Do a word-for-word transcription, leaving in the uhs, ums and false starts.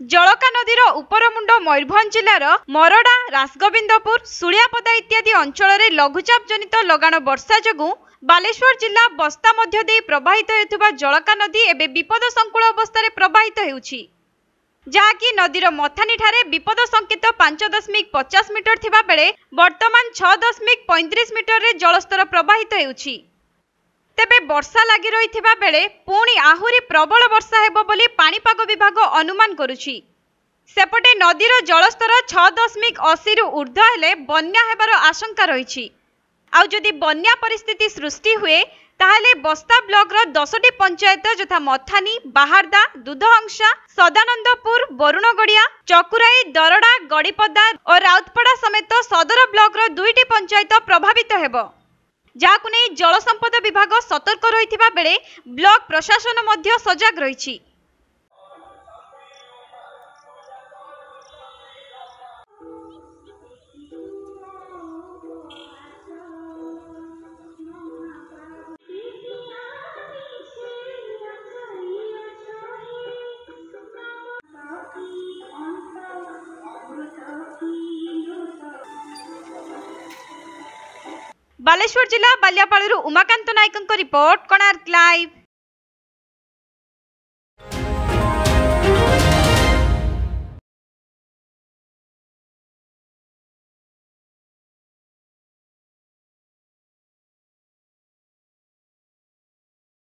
जलका नदीर उपरमुंड मयूरभंज जिलार मरडा, रासगोविंदपुर, सुलियापदा इत्यादि अंचल में लघुचाप जनित लगाण वर्षा जोगु बालेश्वर जिला बस्ता मध्य दे प्रवाहित हेउथुबा जलका नदी एबे विपद संकुल अवस्था प्रवाहित हेउछि, जहाँकि नदीर मथानी ठारे विपद संकेत पांच दशमिक पचास मीटर थिबा बेले वर्तमान छह दशमिक पैंतीस मीटर रे जलस्तर प्रवाहित हेउछि। तेबे वर्षा लगी रही बेले पुणी आहुरी प्रबल वर्षा हेबो बोली पाणीपाग विभाग अनुमान करुछि। सेपटे नदीर जलस्तर छह दशमिक अशी रु ऊर्ध्व हेले बन्या हेबार आशंका रही। आउ जदि बन्या परिस्थिति सृष्टि हुए ताहले बस्ता ब्लॉकर दसटी पंचायत यथा मथानी, बाहारदा, दुधहंसा, सदानंदपुर, बरुणगड़िया, चकुराई, दरडा, गड़ीपदा और राउतपड़ा समेत सदर ब्लॉकर दुईटी पंचायत प्रभावित हेबो, जहाकु नै जल संपद विभाग सतर्क रहिथिबा बेले ब्लॉक प्रशासन मध्य सजग रहिछि। बालेश्वर जिला बालियापाड़ू उमाकांत नायक रिपोर्ट, कोणार्क लाइव।